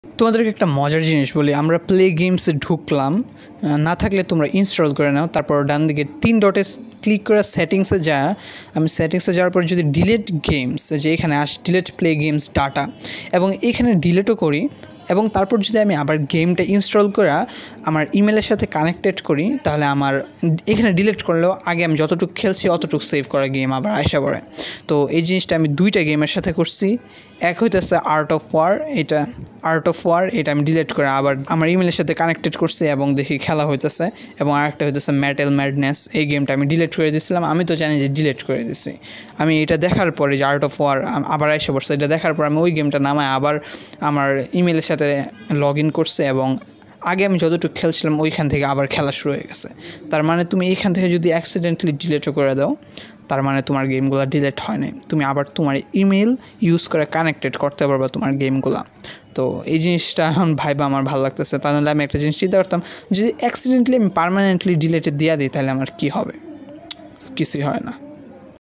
তোমাদেরকে একটা মজার জিনিস বলি, আমরা প্লে গেমসে ঢুকলাম, না থাকলে তোমরা ইনস্টল করে নাও, তারপর ডান দিকে 3 ডটে ক্লিক করে সেটিংসে যা, আমি সেটিংসে যাওয়ার পর যদি ডিলেট গেমস, যে এখানে আসে ডিলেট প্লে গেমস ডাটা, এবং এখানে ডিলেটও করি, এবং তারপর যদি আমি আবার গেমটা ইনস্টল করে আমার ইমেলের সাথে কানেক্টেড করি, তাহলে আমার এখানে ডিলিট করলেও আগে আমি যতটুকু খেলছি অতটুকু সেভ করা গেম আবার আসা পড়ে। তো এই জিনিসটা আমি 2টা গেমের সাথে করছি। এক হইতেছে আর্ট অফ ওয়ার, এটা আমি ডিলিট করে আবার আমার ইমেলের সাথে কানেক্টেড করছি এবং দেখি খেলা হইতেছে। এবং আরেকটা হইতেছে মেটাল ম্যাডনেস, এই গেমটা আমি ডিলিট করে দিয়েছিলাম, আমি তো জানি যে ডিলিট করে দিছি। আমি এটা দেখার পরে যে আর্ট অফ ওয়ার আবার এসে পড়ছে, এটা দেখার পর আমি ওই গেমটা নামায় আবার আমার ইমেলের সাথে লগ ইন করছে, এবং আগে আমি যতটুকু খেলছিলাম ওইখান থেকে আবার খেলা শুরু হয়ে গেছে। তার মানে তুমি এইখান থেকে যদি অ্যাক্সিডেন্টালি ডিলিটও করে দাও, তার মানে তোমার গেমগুলো ডিলিট হয় নাই, তুমি আবার তোমার ইমেল ইউজ করে কানেক্টেড করতে পারবা তোমার গেমগুলো। তো এই জিনিসটা এখন ভাইবা আমার ভালো লাগতেছে। তাহলে আমি একটা জিনিস চিন্তা করতাম, যদি অ্যাক্সিডেন্টলি আমি পার্মানেন্টলি ডিলিটে দিয়ে দিই তাহলে আমার কী হবে? কিছুই হয় না।